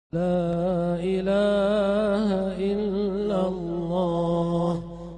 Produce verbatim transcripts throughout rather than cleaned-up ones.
لا إله إلا الله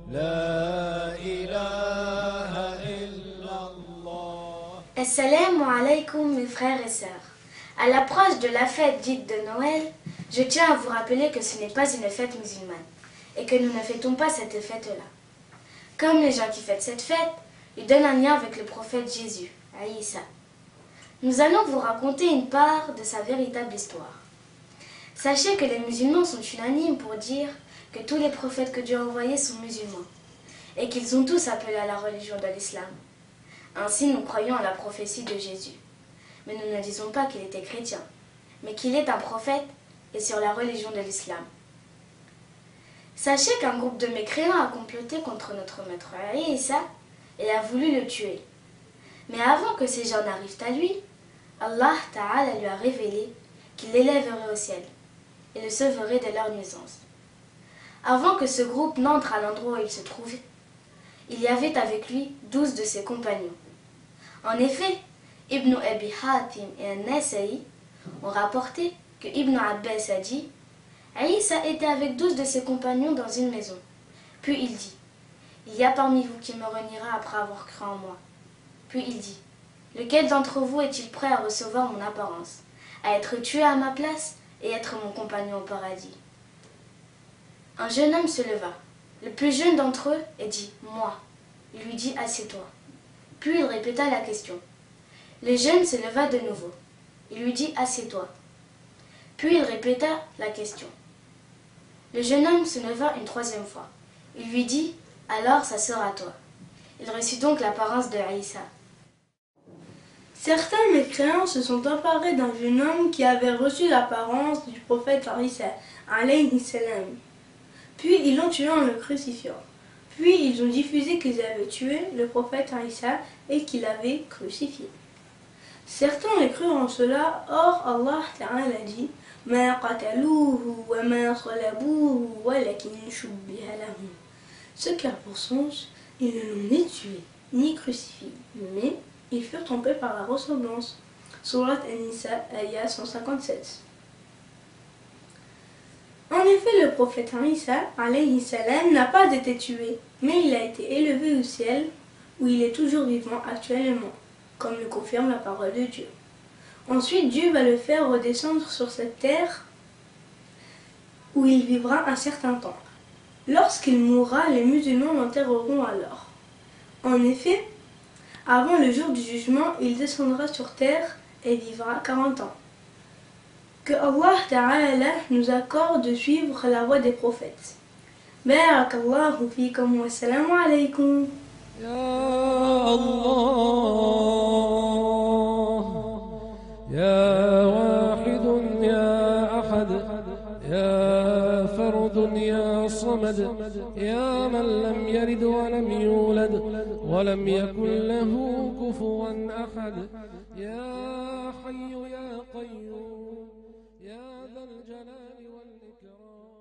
لا إله إلا الله. Assalamu alaikum mes frères et sœurs. À l'approche de la fête dite de Noël, je tiens à vous rappeler que ce n'est pas une fête musulmane et que nous ne fêtons pas cette fête-là. Comme les gens qui fêtent cette fête, ils donnent un lien avec le prophète Jésus, Aïssa. Nous allons vous raconter une part de sa véritable histoire. Sachez que les musulmans sont unanimes pour dire que tous les prophètes que Dieu a envoyés sont musulmans et qu'ils ont tous appelé à la religion de l'islam. Ainsi, nous croyons à la prophétie de Jésus. Mais nous ne disons pas qu'il était chrétien, mais qu'il est un prophète et sur la religion de l'islam. Sachez qu'un groupe de mécréants a comploté contre notre maître Aïssa et a voulu le tuer. Mais avant que ces gens n'arrivent à lui, Allah Ta'ala lui a révélé qu'il l'élèverait au ciel et le sauverait de leur nuisance. Avant que ce groupe n'entre à l'endroit où il se trouvait, il y avait avec lui douze de ses compagnons. En effet, Ibn Abi Hatim et An-Nasa'i ont rapporté que Ibn Abbas a dit « Aïssa était avec douze de ses compagnons dans une maison. Puis il dit « Il y a parmi vous qui me reniera après avoir cru en moi. » Puis il dit « Lequel d'entre vous est-il prêt à recevoir mon apparence, à être tué à ma place et être mon compagnon au paradis ?» Un jeune homme se leva, le plus jeune d'entre eux, et dit « Moi ». Il lui dit « Assieds-toi ». Puis il répéta la question. Le jeune se leva de nouveau. Il lui dit « Assieds-toi ». Puis il répéta la question. Le jeune homme se leva une troisième fois. Il lui dit « Alors ça sera toi ». Il reçut donc l'apparence de Aïssa. Certains mécréants se sont emparés d'un jeune homme qui avait reçu l'apparence du prophète Aïssa, alayhi salam. Puis ils l'ont tué en le crucifiant. Puis ils ont diffusé qu'ils avaient tué le prophète Aïssa et qu'il avait crucifié. Certains les crurent en cela, or Allah Ta'ala dit « Ma qatalouhu wa ma salabouhu walakin shubbiha lahum » Ce car pour sens, ils ne l'ont ni tué, ni crucifié, mais ils furent trompés par la ressemblance. Surat An-Nisa, ayah cent cinquante-sept. En effet, le prophète Aïssa, alayhi salam, n'a pas été tué, mais il a été élevé au ciel, où il est toujours vivant actuellement, comme le confirme la parole de Dieu. Ensuite, Dieu va le faire redescendre sur cette terre, où il vivra un certain temps. Lorsqu'il mourra, les musulmans l'enterreront alors. En effet, avant le jour du jugement, il descendra sur terre et vivra quarante ans. Que Allah Ta'ala nous accorde de suivre la voie des prophètes. Barakallahu fikum wa salamu alaykum. Ya Allah, Ya Wahid, Ya Ahad, Ya Fard, Ya Samad, Ya man lam yalid wa lam yulad, wa lam yakun lahu kufuwan ahad, Ya Hayyu Ya Qayyum, يا ذا الجلال والإكرام.